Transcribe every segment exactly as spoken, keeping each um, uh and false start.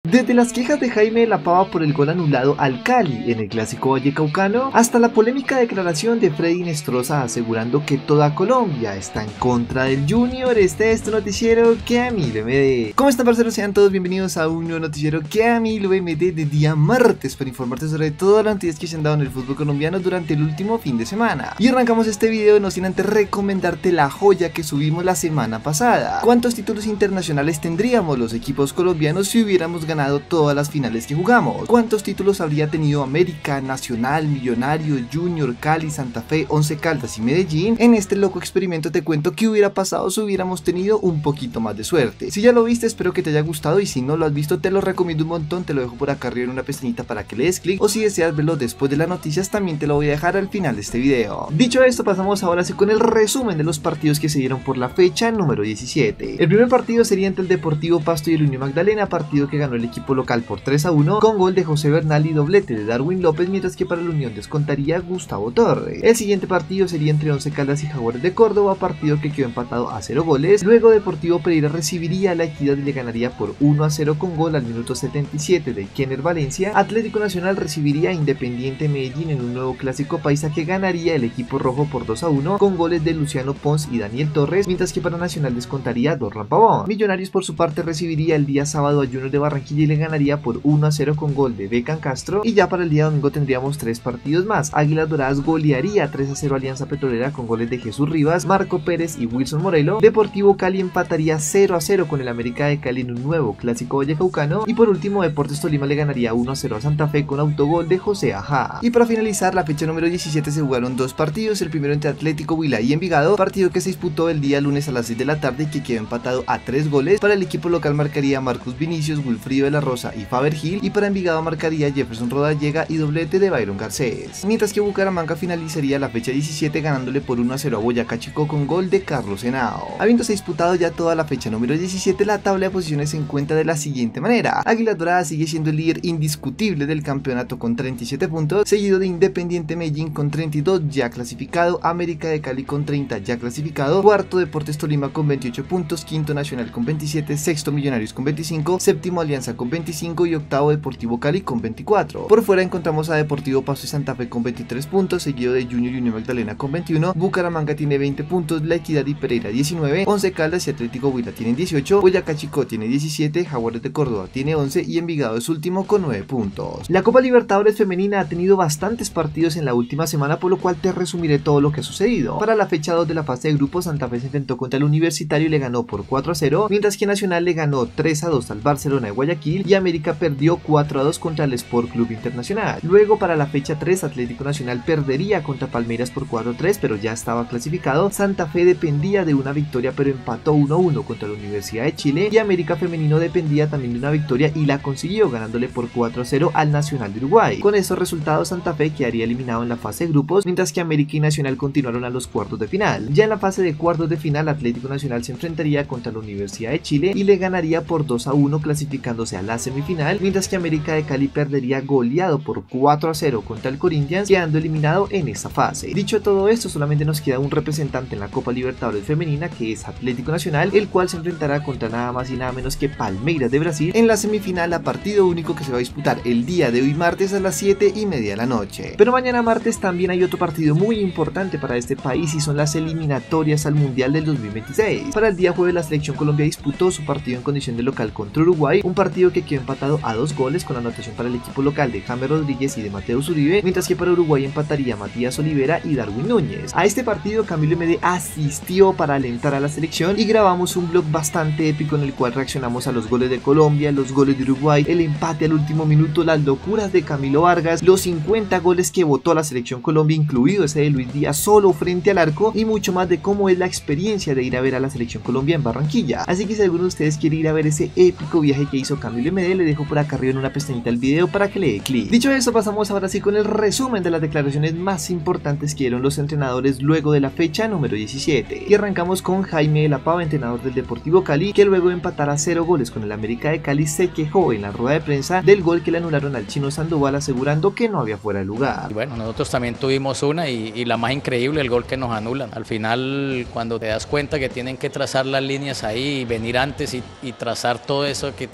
Desde las quejas de Jaime de la Pava por el gol anulado al Cali en el clásico vallecaucano, hasta la polémica declaración de Freddy Nestroza asegurando que toda Colombia está en contra del Junior, este es tu noticiero que a mí lo M D. ¿Cómo están, parceros? Sean todos bienvenidos a un nuevo noticiero que a mí lo M D de día martes para informarte sobre todas las noticias que se han dado en el fútbol colombiano durante el último fin de semana. Y arrancamos este video no sin antes recomendarte la joya que subimos la semana pasada. ¿Cuántos títulos internacionales tendríamos los equipos colombianos si hubiéramos ganado todas las finales que jugamos? ¿Cuántos títulos habría tenido América, Nacional, Millonarios, Junior, Cali, Santa Fe, Once Caldas y Medellín? En este loco experimento te cuento qué hubiera pasado si hubiéramos tenido un poquito más de suerte. Si ya lo viste, espero que te haya gustado, y si no lo has visto te lo recomiendo un montón, te lo dejo por acá arriba en una pestañita para que le des clic, o si deseas verlo después de las noticias también te lo voy a dejar al final de este video. Dicho esto, pasamos ahora sí con el resumen de los partidos que se dieron por la fecha número diecisiete. El primer partido sería entre el Deportivo Pasto y el Unión Magdalena, partido que ganó el equipo local por tres a uno con gol de José Bernal y doblete de Darwin López, mientras que para la Unión descontaría Gustavo Torres. El siguiente partido sería entre Once Caldas y Jaguares de Córdoba, partido que quedó empatado a cero goles. Luego Deportivo Pereira recibiría a La Equidad y le ganaría por uno a cero con gol al minuto setenta y siete de Kenner Valencia. Atlético Nacional recibiría a Independiente Medellín en un nuevo clásico paisa que ganaría el equipo rojo por dos a uno con goles de Luciano Pons y Daniel Torres, mientras que para Nacional descontaría Dorlan Pavón. Millonarios por su parte recibiría el día sábado a Junior de Barranquilla y le ganaría por uno a cero con gol de Beckham Castro. Y ya para el día domingo tendríamos tres partidos más. Águilas Doradas golearía tres a cero a Alianza Petrolera con goles de Jesús Rivas, Marco Pérez y Wilson Morelo. Deportivo Cali empataría cero a cero con el América de Cali en un nuevo clásico vallecaucano. Y por último, Deportes Tolima le ganaría uno a cero a Santa Fe con autogol de José Ajá. Y para finalizar la fecha número diecisiete se jugaron dos partidos, el primero entre Atlético Huila y Envigado, partido que se disputó el día lunes a las seis de la tarde y que quedó empatado a tres goles. Para el equipo local marcaría Marcus Vinicius, Wilfrido de la Rosa y Faber Gil, y para Envigado marcaría Jefferson Rodallega y doblete de Byron Garcés. Mientras que Bucaramanga finalizaría la fecha diecisiete ganándole por uno a cero a Boyacá Chico con gol de Carlos Henao. Habiéndose disputado ya toda la fecha número diecisiete, la tabla de posiciones se encuentra de la siguiente manera. Águilas Doradas sigue siendo el líder indiscutible del campeonato con treinta y siete puntos, seguido de Independiente Medellín con treinta y dos ya clasificado, América de Cali con treinta ya clasificado, cuarto Deportes Tolima con veintiocho puntos, quinto Nacional con veintisiete, sexto Millonarios con veinticinco, séptimo Alianza con veinticinco y octavo Deportivo Cali con veinticuatro. Por fuera encontramos a Deportivo Pasto y Santa Fe con veintitrés puntos, seguido de Junior y Unión Magdalena con veintiuno, Bucaramanga tiene veinte puntos, La Equidad y Pereira diecinueve, Once Caldas y Atlético Huila tienen dieciocho, Boyacá Chico tiene diecisiete, Jaguares de Córdoba tiene once y Envigado es último con nueve puntos. La Copa Libertadores Femenina ha tenido bastantes partidos en la última semana, por lo cual te resumiré todo lo que ha sucedido. Para la fecha dos de la fase de grupos, Santa Fe se enfrentó contra el Universitario y le ganó por cuatro a cero, mientras que Nacional le ganó tres a dos al Barcelona de Guayaquil y América perdió cuatro a dos contra el Sport Club Internacional. Luego para la fecha tres, Atlético Nacional perdería contra Palmeiras por cuatro a tres, pero ya estaba clasificado. Santa Fe dependía de una victoria pero empató uno a uno contra la Universidad de Chile, y América Femenino dependía también de una victoria y la consiguió ganándole por cuatro a cero al Nacional de Uruguay. Con esos resultados Santa Fe quedaría eliminado en la fase de grupos, mientras que América y Nacional continuaron a los cuartos de final. Ya en la fase de cuartos de final, Atlético Nacional se enfrentaría contra la Universidad de Chile y le ganaría por dos a uno clasificándose a la semifinal, mientras que América de Cali perdería goleado por cuatro a cero contra el Corinthians, quedando eliminado en esta fase. Dicho todo esto, solamente nos queda un representante en la Copa Libertadores Femenina, que es Atlético Nacional, el cual se enfrentará contra nada más y nada menos que Palmeiras de Brasil en la semifinal a partido único que se va a disputar el día de hoy martes a las siete y media de la noche. Pero mañana martes también hay otro partido muy importante para este país y son las eliminatorias al Mundial del dos mil veintiséis. Para el día jueves la selección Colombia disputó su partido en condición de local contra Uruguay, un partido que quedó empatado a dos goles con anotación para el equipo local de James Rodríguez y de Mateus Uribe, mientras que para Uruguay empataría Matías Olivera y Darwin Núñez. A este partido Camilo M D asistió para alentar a la selección y grabamos un vlog bastante épico en el cual reaccionamos a los goles de Colombia, los goles de Uruguay, el empate al último minuto, las locuras de Camilo Vargas, los cincuenta goles que votó la selección Colombia, incluido ese de Luis Díaz solo frente al arco, y mucho más de cómo es la experiencia de ir a ver a la selección Colombia en Barranquilla. Así que si alguno de ustedes quiere ir a ver ese épico viaje que hizo Camilo M D, le dejo por acá arriba en una pestañita el video para que le dé clic. Dicho eso, pasamos ahora sí con el resumen de las declaraciones más importantes que dieron los entrenadores luego de la fecha número diecisiete. Y arrancamos con Jaime de la Pava, entrenador del Deportivo Cali, que luego de empatar a cero goles con el América de Cali se quejó en la rueda de prensa del gol que le anularon al Chino Sandoval, asegurando que no había fuera de lugar. Y bueno, nosotros también tuvimos una y, y la más increíble, el gol que nos anulan. Al final, cuando te das cuenta que tienen que trazar las líneas ahí y venir antes y, y trazar todo eso que tiene que ser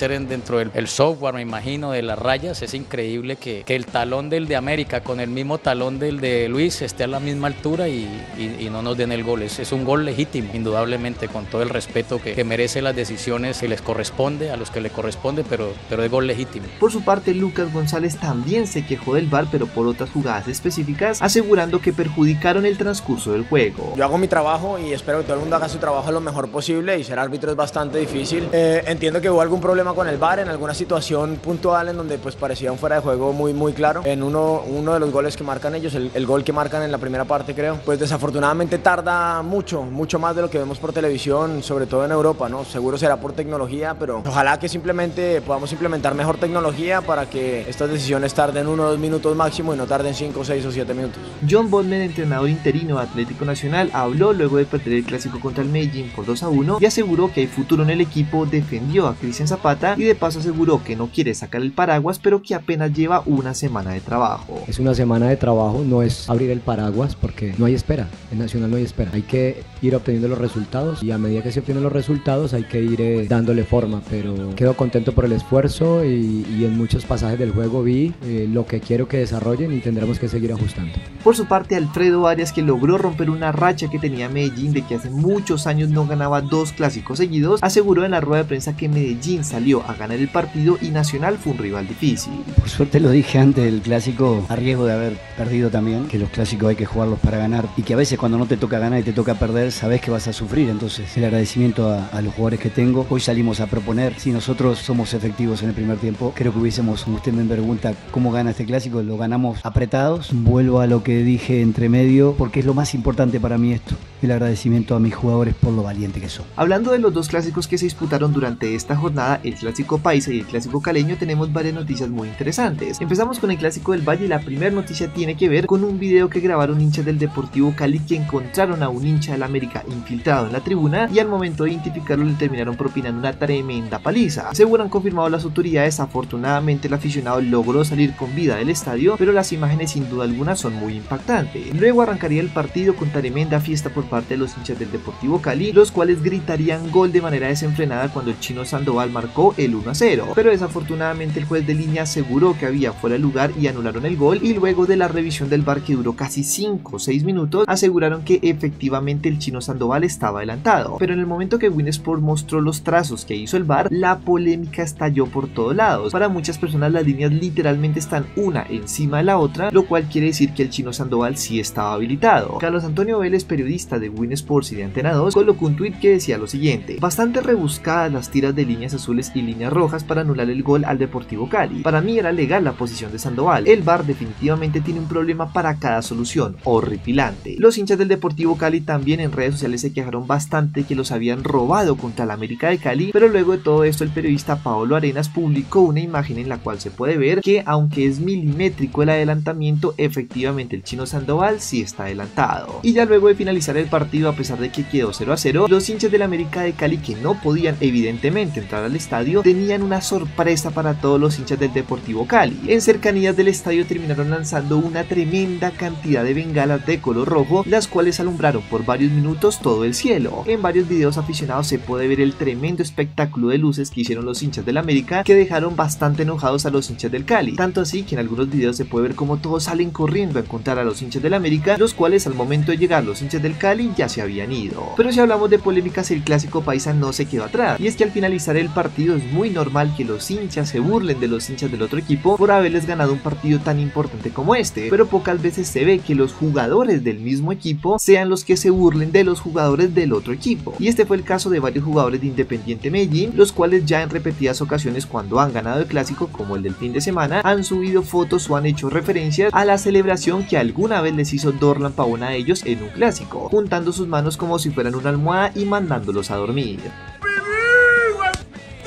ser en, dentro del el software, me imagino, de las rayas. Es increíble que, que el talón del de América con el mismo talón del de Luis esté a la misma altura y, y, y no nos den el gol. Es, es un gol legítimo, indudablemente, con todo el respeto que, que merece las decisiones que les corresponde, a los que le corresponde, pero, pero es gol legítimo. Por su parte, Lucas González también se quejó del V A R, pero por otras jugadas específicas, asegurando que perjudicaron el transcurso del juego. Yo hago mi trabajo y espero que todo el mundo haga su trabajo lo mejor posible, y ser árbitro es bastante difícil. Eh, entiendo que hubo algún problema con el V A R en alguna situación puntual en donde pues parecía un fuera de juego muy muy claro. En uno, uno de los goles que marcan ellos, el, el gol que marcan en la primera parte creo, pues desafortunadamente tarda mucho, mucho más de lo que vemos por televisión, sobre todo en Europa, ¿no? Seguro será por tecnología, pero ojalá que simplemente podamos implementar mejor tecnología para que estas decisiones tarden uno o dos minutos máximo y no tarden cinco, seis o siete minutos. John Bodmer, entrenador interino de Atlético Nacional, habló luego de perder el clásico contra el Medellín por dos a uno y aseguró que hay futuro en el equipo, defendió a Cristian Zapata y de paso aseguró que no quiere sacar el paraguas, pero que apenas lleva una semana de trabajo. Es una semana de trabajo, no es abrir el paraguas porque no hay espera, en Nacional no hay espera, hay que ir obteniendo los resultados y a medida que se obtienen los resultados hay que ir eh, dándole forma, pero quedo contento por el esfuerzo y, y en muchos pasajes del juego vi eh, lo que quiero que desarrollen y tendremos que seguir ajustando. Por su parte, Alfredo Arias, que logró romper una racha que tenía Medellín de que hace muchos años no ganaba dos clásicos seguidos, aseguró en la rueda de prensa que Medellín salió a ganar el partido y Nacional fue un rival difícil. Por suerte lo dije antes del clásico, a riesgo de haber perdido también, que los clásicos hay que jugarlos para ganar y que a veces cuando no te toca ganar y te toca perder, sabes que vas a sufrir. Entonces el agradecimiento a, a los jugadores que tengo. Hoy salimos a proponer, si nosotros somos efectivos en el primer tiempo, creo que hubiésemos, como usted me pregunta cómo gana este clásico, lo ganamos apretados. Vuelvo a lo que dije entre medio, porque es lo más importante para mí esto, el agradecimiento a mis jugadores por lo valiente que son. Hablando de los dos clásicos que se disputaron durante esta jornada, el clásico paisa y el clásico caleño, tenemos varias noticias muy interesantes. Empezamos con el clásico del Valle y la primera noticia tiene que ver con un video que grabaron hinchas del Deportivo Cali que encontraron a un hincha del América infiltrado en la tribuna y al momento de identificarlo le terminaron propinando una tremenda paliza. Según han confirmado las autoridades, afortunadamente el aficionado logró salir con vida del estadio, pero las imágenes sin duda alguna son muy impactantes. Luego arrancaría el partido con tremenda fiesta por parte de los hinchas del Deportivo Cali, los cuales gritarían gol de manera desenfrenada cuando el chino Sandoval marcó el uno a cero, pero desafortunadamente el juez de línea aseguró que había fuera de lugar y anularon el gol, y luego de la revisión del V A R que duró casi cinco o seis minutos, aseguraron que efectivamente el chino Sandoval estaba adelantado, pero en el momento que Win Sport mostró los trazos que hizo el V A R, la polémica estalló por todos lados. Para muchas personas las líneas literalmente están una encima de la otra, lo cual quiere decir que el chino Sandoval sí estaba habilitado. Carlos Antonio Vélez, periodista de Win Sports y de Antena dos, colocó un tweet que decía lo siguiente: bastante rebuscadas las tiras de líneas azules y líneas rojas para anular el gol al Deportivo Cali. Para mí era legal la posición de Sandoval. El V A R definitivamente tiene un problema para cada solución, horripilante. Los hinchas del Deportivo Cali también en redes sociales se quejaron bastante que los habían robado contra la América de Cali, pero luego de todo esto el periodista Paolo Arenas publicó una imagen en la cual se puede ver que aunque es milimétrico el adelantamiento, efectivamente el chino Sandoval sí está adelantado. Y ya luego de finalizar el partido, a pesar de que quedó cero a cero, los hinchas de la América de Cali, que no podían evidentemente entrar al estadio, tenían una sorpresa para todos los hinchas del Deportivo Cali. En cercanías del estadio terminaron lanzando una tremenda cantidad de bengalas de color rojo, las cuales alumbraron por varios minutos todo el cielo. En varios videos aficionados se puede ver el tremendo espectáculo de luces que hicieron los hinchas del América, que dejaron bastante enojados a los hinchas del Cali, tanto así que en algunos videos se puede ver como todos salen corriendo a encontrar a los hinchas del América, los cuales al momento de llegar los hinchas del Cali ya se habían ido. Pero si hablamos de polémicas, el clásico paisa no se quedó atrás, y es que al finalizar el partido es muy normal que los hinchas se burlen de los hinchas del otro equipo por haberles ganado un partido tan importante como este, pero pocas veces se ve que los jugadores del mismo equipo sean los que se burlen de los jugadores del otro equipo, y este fue el caso de varios jugadores de Independiente Medellín, los cuales ya en repetidas ocasiones cuando han ganado el clásico, como el del fin de semana, han subido fotos o han hecho referencias a la celebración que alguna vez les hizo Dorlan Pavón a ellos en un clásico, juntando sus manos como si fueran una almohada y mandándolos a dormir.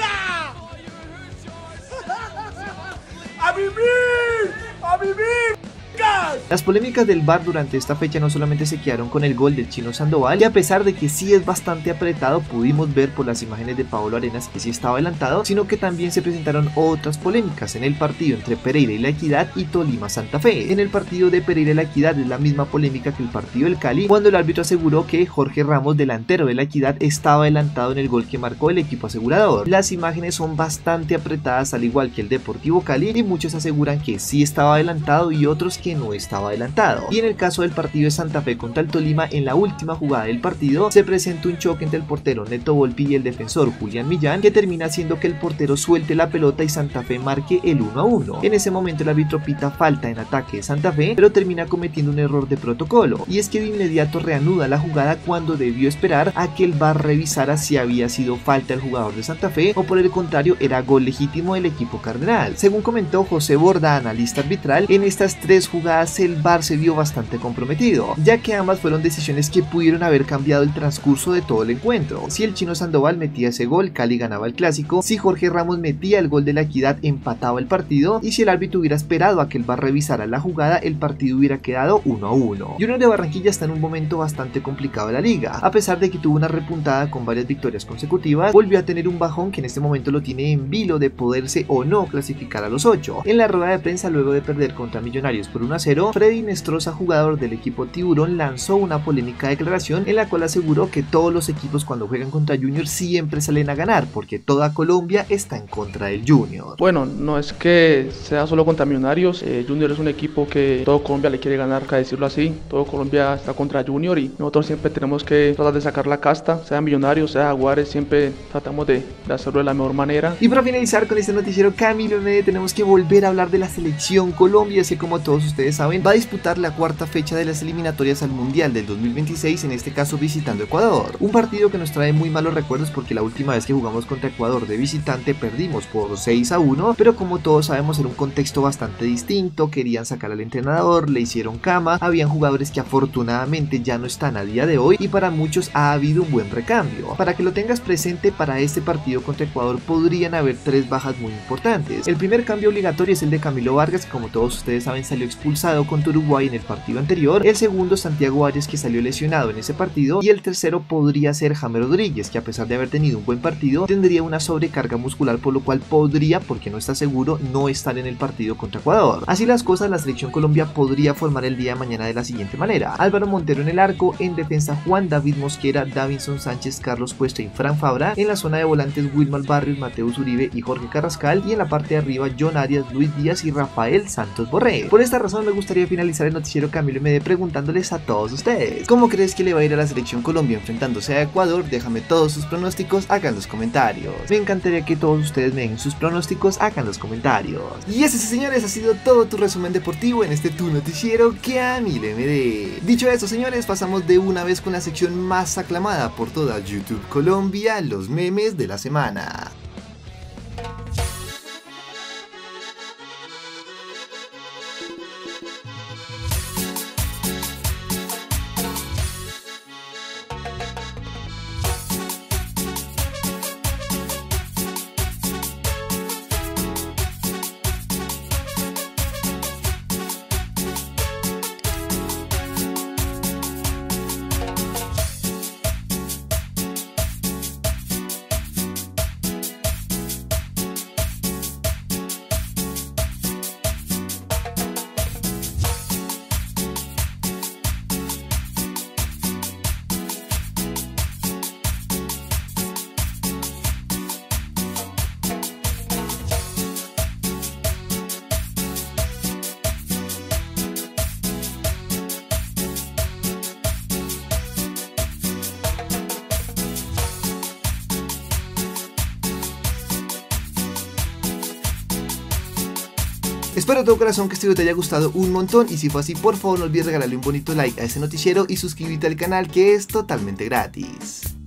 ¡A vivir! ¡A vivir! Las polémicas del V A R durante esta fecha no solamente se quedaron con el gol del Chino Sandoval, y a pesar de que sí es bastante apretado, pudimos ver por las imágenes de Paolo Arenas que sí estaba adelantado, sino que también se presentaron otras polémicas en el partido entre Pereira y La Equidad y Tolima Santa Fe. En el partido de Pereira y La Equidad es la misma polémica que el partido del Cali, cuando el árbitro aseguró que Jorge Ramos, delantero de La Equidad, estaba adelantado en el gol que marcó el equipo asegurador. Las imágenes son bastante apretadas, al igual que el Deportivo Cali, y muchos aseguran que sí estaba adelantado y otros que no estaba adelantado. Y en el caso del partido de Santa Fe contra el Tolima, en la última jugada del partido se presenta un choque entre el portero Neto Volpi y el defensor Julián Millán, que termina haciendo que el portero suelte la pelota y Santa Fe marque el uno a uno. En ese momento el árbitro pita falta en ataque de Santa Fe, pero termina cometiendo un error de protocolo, y es que de inmediato reanuda la jugada cuando debió esperar a que el V A R revisara si había sido falta el jugador de Santa Fe o por el contrario era gol legítimo del equipo cardenal. Según comentó José Borda, analista arbitral, en estas tres jugadas el V A R se vio bastante comprometido, ya que ambas fueron decisiones que pudieron haber cambiado el transcurso de todo el encuentro. Si el Chino Sandoval metía ese gol, Cali ganaba el clásico; si Jorge Ramos metía el gol de La Equidad, empataba el partido; y si el árbitro hubiera esperado a que el V A R revisara la jugada, el partido hubiera quedado uno a uno. Junior de Barranquilla está en un momento bastante complicado de la liga. A pesar de que tuvo una repuntada con varias victorias consecutivas, volvió a tener un bajón que en este momento lo tiene en vilo de poderse o no clasificar a los ocho. En la rueda de prensa luego de perder contra Millonarios por uno a cero, Freddy Nestroza, jugador del equipo Tiburón, lanzó una polémica declaración en la cual aseguró que todos los equipos cuando juegan contra Junior siempre salen a ganar, porque toda Colombia está en contra del Junior. Bueno, no es que sea solo contra Millonarios, eh, Junior es un equipo que todo Colombia le quiere ganar, para decirlo así. Todo Colombia está contra Junior y nosotros siempre tenemos que tratar de sacar la casta, sea Millonarios, sea Jaguares, siempre tratamos de, de hacerlo de la mejor manera. Y para finalizar con este noticiero Camilo M D, tenemos que volver a hablar de la selección Colombia, así como todos ustedes saben, va a disputar la cuarta fecha de las eliminatorias al Mundial del dos mil veintiséis, en este caso visitando Ecuador. Un partido que nos trae muy malos recuerdos porque la última vez que jugamos contra Ecuador de visitante perdimos por seis a uno, pero como todos sabemos era un contexto bastante distinto, querían sacar al entrenador, le hicieron cama, habían jugadores que afortunadamente ya no están a día de hoy y para muchos ha habido un buen recambio. Para que lo tengas presente, para este partido contra Ecuador podrían haber tres bajas muy importantes. El primer cambio obligatorio es el de Camilo Vargas, que como todos ustedes saben salió expulsado contra Uruguay en el partido anterior; el segundo, Santiago Arias, que salió lesionado en ese partido; y el tercero podría ser James Rodríguez, que a pesar de haber tenido un buen partido tendría una sobrecarga muscular, por lo cual podría, porque no está seguro, no estar en el partido contra Ecuador. Así las cosas, la selección Colombia podría formar el día de mañana de la siguiente manera: Álvaro Montero en el arco, en defensa Juan David Mosquera, Davinson Sánchez, Carlos Cuesta y Fran Fabra; en la zona de volantes Wilmar Barrios, Mateus Uribe y Jorge Carrascal; y en la parte de arriba John Arias, Luis Díaz y Rafael Santos Borré. Por esta razón me gustaría finalizar el noticiero Camilo M D preguntándoles a todos ustedes: ¿cómo crees que le va a ir a la selección Colombia enfrentándose a Ecuador? Déjame todos sus pronósticos acá en los comentarios. Me encantaría que todos ustedes me den sus pronósticos acá en los comentarios. Y ese, señores, ha sido todo tu resumen deportivo en este tu noticiero Camilo M D. Dicho eso, señores, pasamos de una vez con la sección más aclamada por toda YouTube Colombia, los memes de la semana. Espero de todo corazón que este video te haya gustado un montón, y si fue así, por favor no olvides regalarle un bonito like a este noticiero y suscribirte al canal, que es totalmente gratis.